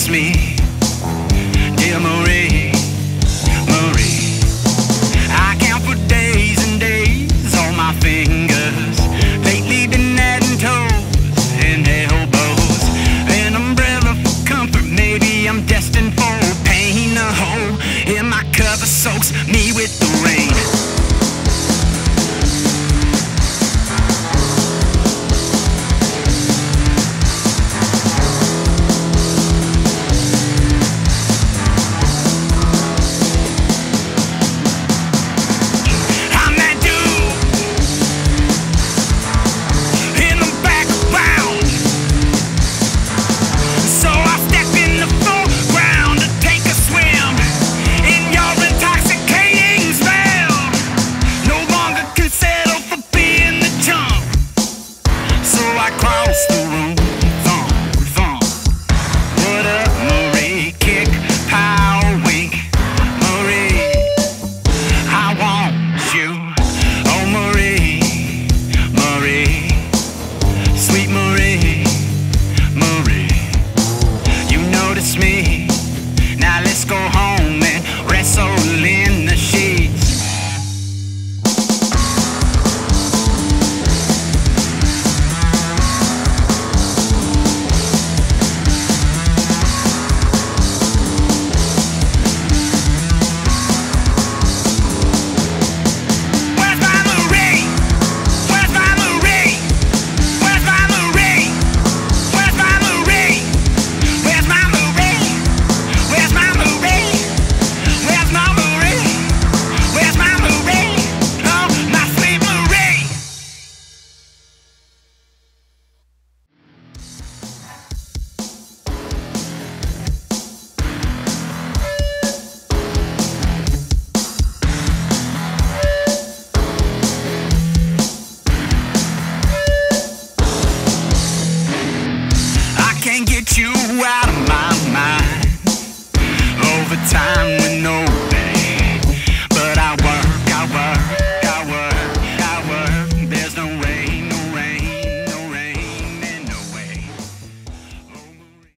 notice me, dear Marie, Marie. I count for days and days on my fingers. Lately been adding toes and elbows. An umbrella for comfort, maybe I'm destined for pain. A hole in my cover soaks me with the rain. Can't get you out of my mind. Over time with no